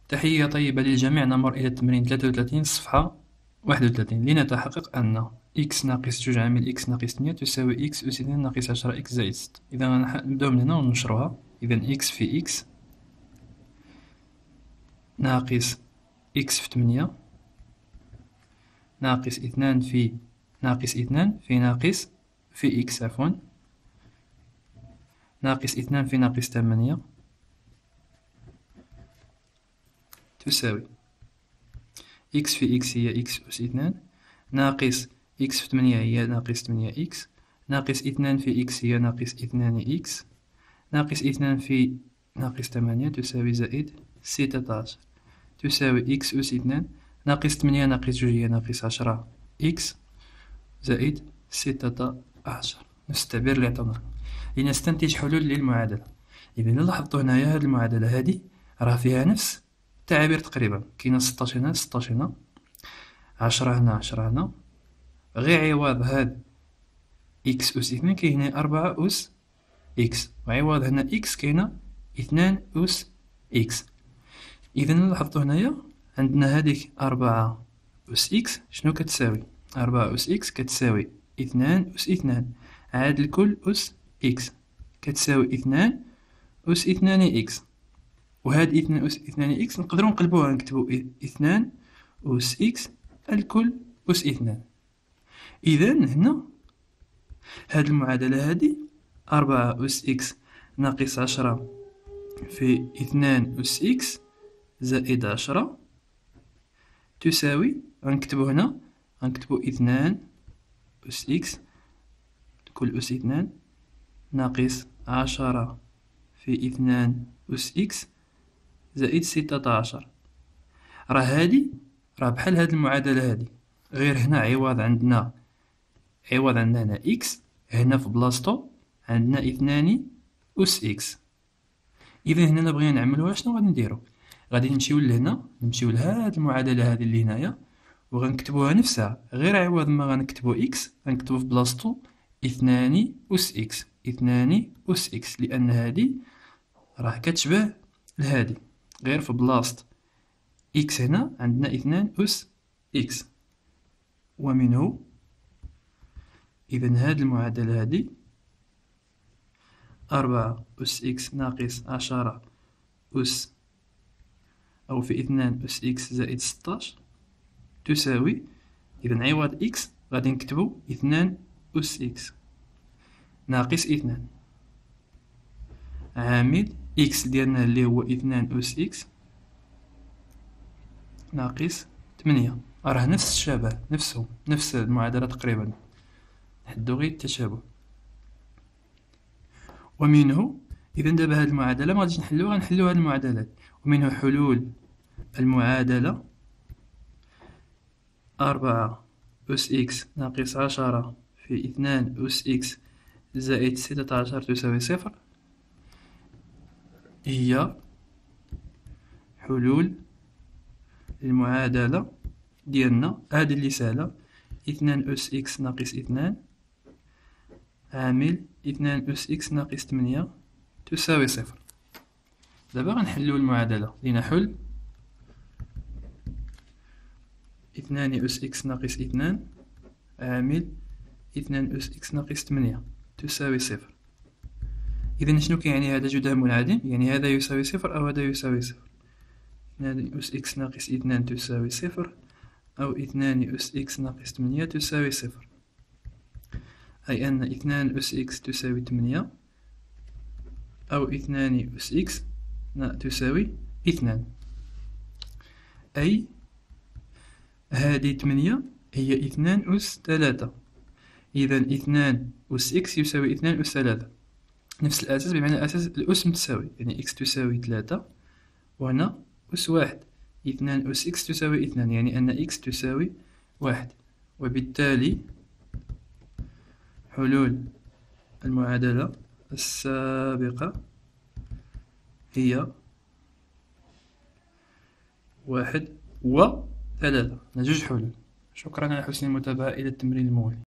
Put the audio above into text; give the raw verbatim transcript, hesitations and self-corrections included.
تحية طيبة للجميع. نمر إلى التمرين ثلاثة وثلاثين صفحة واحد وثلاثين. لنتحقق أن إكس ناقص جوج عامل إكس ناقص ثمانية تساوي إكس أس اثنان ناقص عشرة إكس زائد ستة. إذا نبداو من هنا وننشروها. إذا إكس في إكس ناقص إكس في ثمانية ناقص اثنان في ناقص اثنان في ناقص في إكس عفوا ناقص اثنان في ناقص ثمانية تساوي إكس في إكس هي إكس أس اثنان ناقص إكس في ثمانية هي ناقص ثمانية إكس ناقص اثنان في إكس هي ناقص اثنان إكس ناقص اثنان في ناقص ثمانية تساوي زائد ستة عشر تساوي إكس أس اثنان ناقص ثمانية ناقص جوج هي ناقص عشرة إكس زائد ستة عشر. نستعبر اللي عطانا لنستنتج حلول للمعادلة. إذا إلا لاحظتو هنايا هاد المعادلة هادي راه فيها نفس التعابير تقريبا. كاينة ستاش هنا ستاش هنا عشرة هنا عشرة هنا، غير عوض هاد إكس أس اثنان كاين هنا أربعة أس إكس، وعوض هنا إكس كاينة اثنان أس إكس. إذا لاحظتو هنايا عندنا هاديك أربعة أس إكس شنو كتساوي؟ أربعة أس إكس كتساوي اثنان أس اثنان عاد الكل أس إكس كتساوي اثنان أس اثنان إكس، وهاد اثنان أس اثنان إكس نقدرو نقلبوها نكتبو اثنان أس إكس الكل أس اثنان. إذا هنا هاد المعادلة هادي أربعة أس إكس ناقص عشرة في اثنان أس إكس زائد عشرة تساوي، غنكتبو هنا غنكتبو اثنان أس إكس كل أس اثنان ناقص عشرة في اثنان أس إكس زائد ستة عشر. راه هادي راه بحال هاد المعادلة هادي، غير هنا عوض عندنا عوض عندنا هنا إكس، هنا في بلاصتو عندنا اثنان أس إكس. إذا هنا إلا بغينا نعملوها شنو غادي نديرو؟ غادي نمشيو لهنا نمشيو لهاد المعادلة هادي اللي هنايا وغنكتبوها نفسها، غير عوض ما غنكتبو إكس غنكتبو في بلاصتو اثنان أس إكس اثنان أس إكس، لأن هادي راه كتشبه لهادي، غير في بلاصة إكس هنا عندنا اثنان أس إكس. ومنه إذا هاد المعادلة هادي أربعة أس إكس ناقص عشرة أس أو في اثنان أس إكس زائد ستاش تساوي، إذا عوض إكس غادي نكتبو اثنان أس إكس ناقص اثنان عامل إكس ديالنا اللي هو اثنان أس إكس ناقص ثمانية. راه نفس الشبه نفسهم نفس المعادلة تقريبا، نحدو غير التشابه. ومنه إذا دابا هاد المعادلة مغاديش نحلوها غنحلو هاد المعادلات. ومنه حلول المعادلة أربعة أس إكس ناقص عشرة في اثنان أس إكس زائد ستة عشر تساوي صفر، هي حلول المعادلة ديالنا هادي اللي ساهلة اثنان أس إكس ناقص اثنان عامل اثنان أس إكس ناقص ثمانية تساوي صفر. دابا غنحلو المعادلة. لنحل اثنان أس إكس ناقص اثنان عامل اثنان أس إكس ناقص ثمانية تساوي صفر. إذا شنو كيعني هذا جداه منعدم؟ يعني هذا يساوي صفر أو هذا يساوي صفر. اثنان أس إكس ناقص اثنان تساوي صفر أو اثنان أس إكس ناقص ثمانية تساوي صفر، أي أن اثنان أس إكس تساوي ثمانية أو اثنان أس إكس تساوي اثنان، أي هذه ثمانية هي اثنان أس ثلاثة. إذا اثنان أس إكس يساوي اثنان أس ثلاثة، نفس الأساس بمعنى أساس الأس متساوي، يعني إكس تساوي ثلاثة وهنا أس واحد، اثنان أس إكس تساوي اثنان يعني أن إكس تساوي واحد. وبالتالي حلول المعادلة السابقة هي واحد وثلاثة، جوج حلول. شكرا على حسن المتابعة، إلى التمرين الموالي.